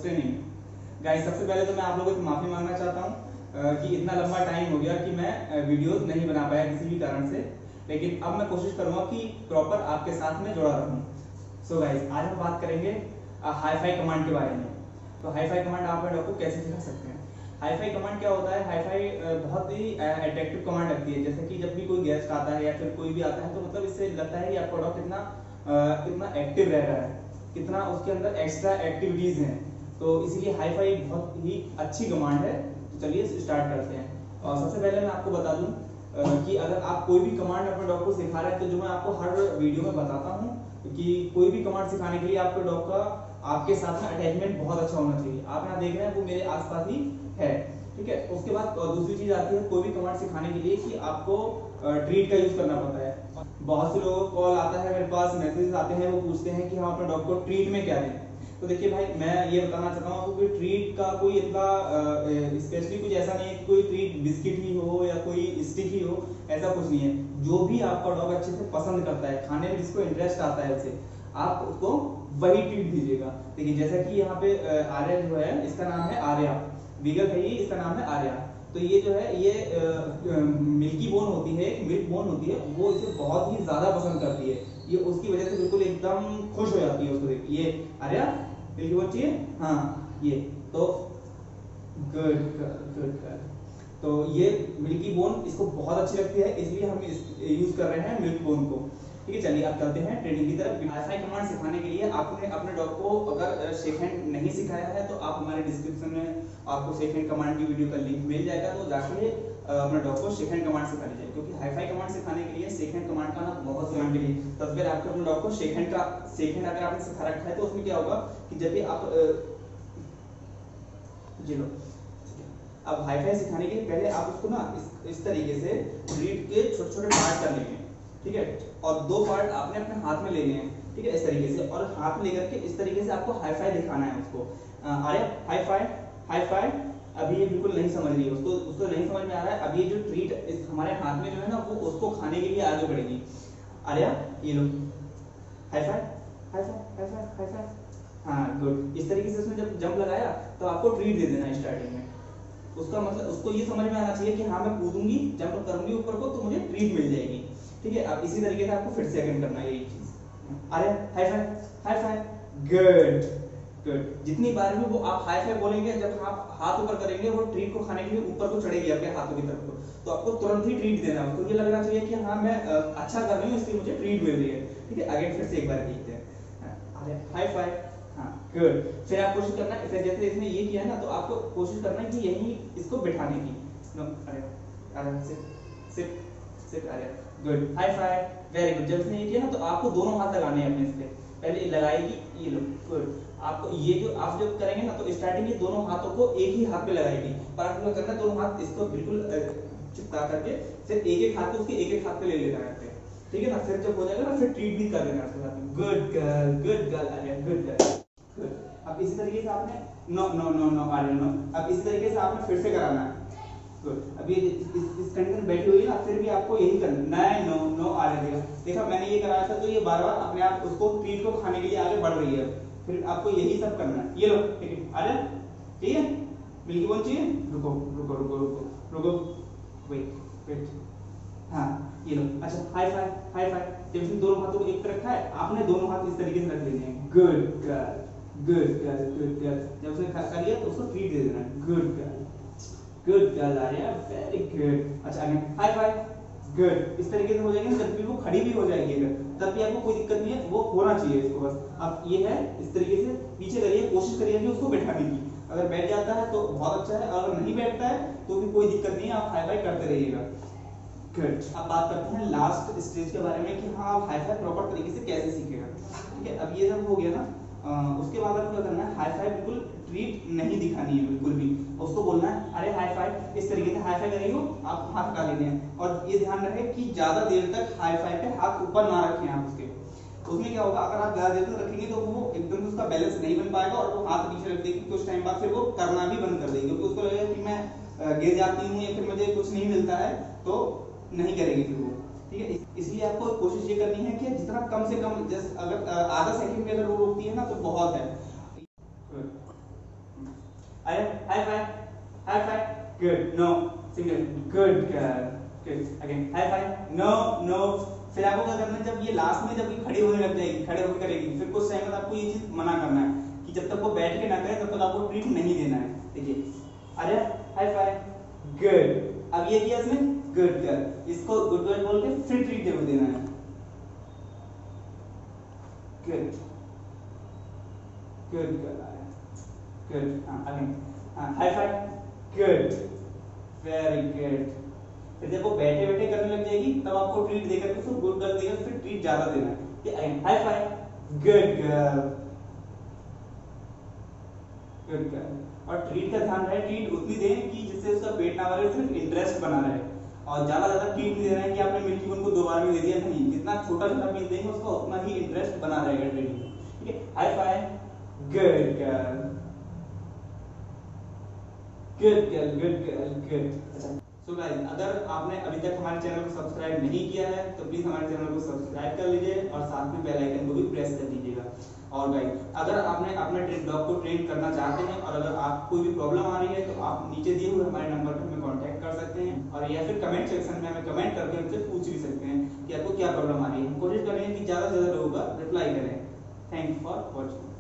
नहीं है। गाइस सबसे पहले तो मैं आप लोगों से माफी मांगना चाहता हूँ कि इतना लंबा टाइम हो गया कि मैं वीडियोस नहीं बना पाया किसी भी कारण से, लेकिन अब मैं कोशिश करूंगा कि प्रॉपर आपके साथ में जुड़ा रहूं। सो गाइस आज हम बात करेंगे हाई फाई कमांड के बारे में। तो हाई फाई कमांड आप डॉग को कैसे सिखा सकते हैं। हाई फाई कमांड क्या होता है, हाई फाई बहुत ही अट्रैक्टिव कमांड लगती है। जैसे कि जब भी कोई गेस्ट आता है या फिर कोई भी आता है तो मतलब इससे लगता है कि आपका डॉग कितना एक्टिव रह रहा है, कितना उसके अंदर एक्स्ट्रा एक्टिविटीज हैं। तो इसीलिए हाई फाई बहुत ही अच्छी कमांड है। तो चलिए स्टार्ट करते हैं। और सबसे पहले मैं आपको बता दूं कि अगर आप कोई भी कमांड अपने डॉग को सिखा रहे हैं तो जो मैं आपको हर वीडियो में बताता हूँ कि कोई भी कमांड सिखाने के लिए आपके डॉग का आपके साथ में अटैचमेंट बहुत अच्छा होना चाहिए। आप यहाँ देख रहे हैं वो मेरे आसपास ही है, ठीक है। उसके बाद दूसरी चीज आती है कोई भी कमांड सिखाने के लिए कि आपको ट्रीट का यूज करना पड़ता है। बहुत से लोगों को कॉल आता है, मेरे पास मैसेजेस आते हैं, वो पूछते हैं कि हम अपने डॉग को ट्रीट में क्या दें। तो देखिए भाई मैं ये बताना चाहता हूँ आपको कि ट्रीट का कोई इतना स्पेशली कुछ ऐसा नहीं है कि कोई ट्रीट बिस्किट ही हो या कोई स्टिक ही हो, ऐसा कुछ नहीं है। जो भी आपका डॉग अच्छे से पसंद करता है, खाने में जिसको इंटरेस्ट आता है उसे आप उसको वही ट्रीट दीजिएगा। देखिए जैसा कि यहाँ पे आर्या जो है, इसका नाम है आर्या, बीगल है ये, इसका नाम है आर्या। तो ये जो है ये मिल्की बोन होती है, मिल्क बोन होती है, वो इसे बहुत ही ज्यादा पसंद करती है। ये उसकी वजह से बिल्कुल एकदम खुश हो जाती है उसको देख। ये आर्या मिल्की बोन चाहिए, हाँ ये तो गुड गुड। तो ये मिल्की बोन इसको बहुत अच्छी लगती है, इसलिए हम यूज कर रहे हैं मिल्क बोन को। ठीक है, चलिए आप चलते हैं ट्रेनिंग की तरफ। हाई फाई कमांड सिखाने के लिए आपने अपने डॉग को अगर शेक हैंड नहीं सिखाया है तो आप हमारे डिस्क्रिप्शन में आपको शेक हैंड कमांड की वीडियो का लिंक मिल जाएगा, तो जाके अपने डॉग को शेक हैंड कमांड सिखा लीजिए। क्योंकि हाई फाई कमांड सिखाने के लिए शेक हैंड कमांड का ना बहुत कमांड के लिए तो अगर आपके अपने डॉग को शेक हैंड अगर आपने सिखा रखा है तो उसमें क्या होगा कि जब भी आप जी लो अब हाई फाई सिखाने के लिए पहले आप उसको ना इस तरीके से ट्रीट के छोटे छोटे पार्ट कर लेंगे, ठीक है। और दो पार्ट आपने अपने हाथ में लेने हैं, ठीक है, इस तरीके से, और हाथ में लेकर के इस तरीके से आपको हाई फाई दिखाना है उसको। अरे हाई फाई, हाई फाई। अभी ये बिल्कुल नहीं समझ रही है, उसको नहीं समझ में आ रहा है। अब ये जो ट्रीट हमारे हाथ में जो है ना वो उसको खाने के लिए आगे बढ़ेगी। आर्या ये लो high five, high five, high five, high five. हाँ गुड। इस तरीके से उसने जब जंप लगाया तो आपको ट्रीट दे देना है स्टार्टिंग में। उसका मतलब उसको ये समझ में आना चाहिए कि हाँ मैं कूदूंगी, जंप करूंगी ऊपर को तो मुझे ट्रीट मिल जाएगी, ठीक है। अब इसी तरीके से आपको फिर से अगेन करना है यही चीज। अरे high five, high five, good good. जितनी बार भी वो आप हाई फाई बोलेंगे, जब आप हाथ ऊपर करेंगे वो ट्रीट को खाने के लिए ऊपर को चढ़ेगी आपके हाथों की तरफ को, तो आपको तुरंत ही ट्रीट देना है। उसको ये लगना चाहिए कि हाँ मैं अच्छा कर रही हूँ इसलिए मुझे ट्रीट मिल रही है, ठीक है। अगेन फिर से एक बार देखते हैं। अरे हाई फाई, हाँ गुड। फिर आप कोशिश करना है, फिर जैसे इसने ये किया ना तो आपको कोशिश करना है कि यही इसको बिठाने की। अरे अरे सिट सिट, अरे good. High five, very good. जब इसने ये किया ना तो आपको दोनों हाथ लगाने हैं अपने इसके, पहले लगाएगी, ये लो गुड। आपको ये जो आप जब करेंगे ना तो स्टार्टिंग में दोनों हाथों को एक ही हाथ पे लगाएगी, पर आपको करना है दोनों हाथ इसको बिल्कुल चिपका करके फिर एक एक हाथ को उसके एक एक हाथ पे ले लेना है, ठीक है ना। फिर जब हो जाएगा ना फिर ट्रीट भी कर देना उसके साथ में। Good girl, good girl Arya, good girl, good. अब इसी तरीके से आपने no no no no Arya no, अब इसी तरीके से आपने फिर से कराना है। गुड। अभी इस कंडीशन बैठी हुई है ना, फिर भी आपको यही करना है, नो नो आर्या देगा। देखा मैंने ये कराया था तो ये बार बार अपने आप उसको ट्रीट को खाने के लिए आगे बढ़ रही है। फिर आपको यही सब करना है। ये लो, ठीक है आर्या, ठीक है। मिल्की बोन चाहिए, रुको रुको रुको रुको रुको, वेट वेट, हाँ ये लो। अच्छा हाई फाई, हाई फाई। जब इसने दोनों हाथों को एक पे रखा है आपने दोनों हाथ इस तरीके से रख लेने हैं। Good girl, good girl, good girl. जब उसने कर लिया तो उसको ट्रीट दे देना है। Good girl, good girl Arya, very good. अच्छा अगेन हाई फाई, गुड। इस तरीके से हो जाएगी ना, जब भी वो खड़ी भी हो जाएगी अगर तब भी आपको कोई दिक्कत नहीं है, वो होना चाहिए इसको बस। अब ये है इस तरीके से पीछे करिए, कोशिश करिए कि उसको बैठाने की। अगर बैठ जाता है तो बहुत अच्छा है, अगर नहीं बैठता है तो भी कोई दिक्कत नहीं है, आप हाई फाई करते रहिएगा। गुड। अब बात करते हैं लास्ट स्टेज के बारे में कि हाँ आप हाई फाई प्रॉपर तरीके से कैसे सीखेगा, ठीक है। अब ये जब हो गया ना उसके बाद आपको क्या करना है, हाई फाई बिल्कुल ट्रीट नहीं दिखानी है बिल्कुल भी। उसको बोलना है अरे हाई फाई, इस तरीके से हाई फाई करेंगे आप हाथ हटा लेने हैं। और ये ध्यान रखें कि ज्यादा देर तक हाई फाई पे हाथ ऊपर ना रखें आप उसके। उसमें क्या होगा, अगर आप ज्यादा देर तक रखेंगे तो वो एकदम से उसका बैलेंस नहीं बन पाएगा और वो हाथ पीछे रख देगी, कुछ टाइम बाद फिर वो करना भी बंद कर देगी, क्योंकि उसको लगेगा कि मैं गिर जाती हूँ या फिर मुझे कुछ नहीं मिलता है, तो नहीं करेगी फिर वो, ठीक है। इसलिए आपको कोशिश ये करनी है कि जितना कम से कम, जस्ट अगर आधा सेकंड में अगर वो रोकती है ना तो बहुत है। अरे high five, good, no, single, good girl, good, again high five, no no. फिर आपको क्या करना है, जब ये लास्ट में जब ये खड़ी होने लग जाएगी, खड़े होकर करेगी, फिर कुछ टाइम बाद आपको ये चीज मना करना है कि जब तक वो बैठ के ना करे तब तक आपको ट्रीट नहीं देना है। देखिए, अरे हाई फाइव, गुड, अब ये किया इसने, गुड गर्ल, इसको गुड गर्ल बोल के फिर ट्रीट जरूर देना है, गुड, गुड गर्ल, गुड, हाँ अगेन, हाँ high five, good, very good. फिर जब वो बैठे बैठे करने लग जाएगी तब आपको ट्रीट देकर के फिर गुड गर्ल देकर फिर ट्रीट ज्यादा देना है। ये again high five, good girl, good girl. और ट्रीट का ध्यान रहे, ट्रीट उतनी दें कि जिससे उसका पेट ना भरे, सिर्फ इंटरेस्ट बना रहे, और ज्यादा ट्रीट नहीं देना है कि आपने मिल्की उनको 2 बार में दे दिया, नहीं, जितना छोटा छोटा पीस देंगे उसका उतना ही इंटरेस्ट बना रहेगा ट्रीट में। ठीक है, high five, good girl, good girl, good girl, good. अच्छा, सो गाइस, अगर आपने अभी तक हमारे चैनल को सब्सक्राइब नहीं किया है तो प्लीज हमारे चैनल को सब्सक्राइब कर लीजिए और साथ में बेल आइकन को भी प्रेस कर दीजिएगा। और गाइस, अगर आपने अपने डॉग को ट्रेन करना चाहते हैं और अगर आप कोई भी प्रॉब्लम आ रही है तो आप नीचे दिए हुए हमारे नंबर पर हमें कांटेक्ट कर सकते हैं, और या फिर कमेंट सेक्शन में हमें कमेंट करके हमसे पूछ भी सकते हैं कि आपको क्या प्रॉब्लम आ रही है। हम कोशिश करेंगे कि ज्यादा से ज्यादा लोगों का रिप्लाई करें। Thank you for watching.